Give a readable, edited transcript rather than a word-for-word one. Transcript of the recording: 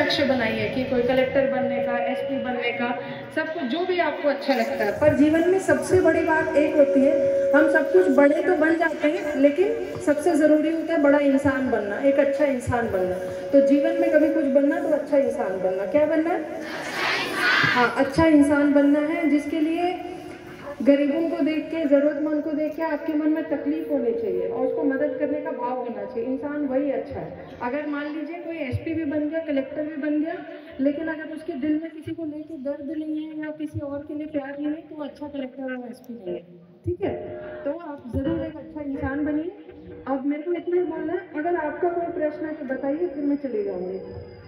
लक्ष्य बनाइए कि कोई कलेक्टर बनने का, एसपी बनने का, सब कुछ जो भी आपको अच्छा लगता है। पर जीवन में सबसे बड़ी बात एक होती है, हम सब कुछ बड़े तो बन जाते हैं, लेकिन सबसे ज़रूरी होता है बड़ा इंसान बनना, एक अच्छा इंसान बनना। तो जीवन में कभी कुछ बनना तो अच्छा इंसान बनना। क्या बनना है? हाँ, अच्छा इंसान बनना है, जिसके लिए गरीबों को देख के, जरूरतमंद को देख के आपके मन में तकलीफ होनी चाहिए और उसको मदद करने का भाव होना चाहिए। इंसान वही अच्छा है। अगर मान लीजिए कोई एसपी भी बन गया, कलेक्टर भी बन गया, लेकिन अगर उसके दिल में किसी को लेके दर्द नहीं है या किसी और के लिए प्यार नहीं है, तो अच्छा कलेक्टर और एसपी नहीं है। ठीक है, तो आप जरूर एक अच्छा इंसान बनिए। अब मेरे को इतना ही बोलना है, अगर आपका कोई प्रश्न है तो बताइए, फिर मैं चली जाऊंगी।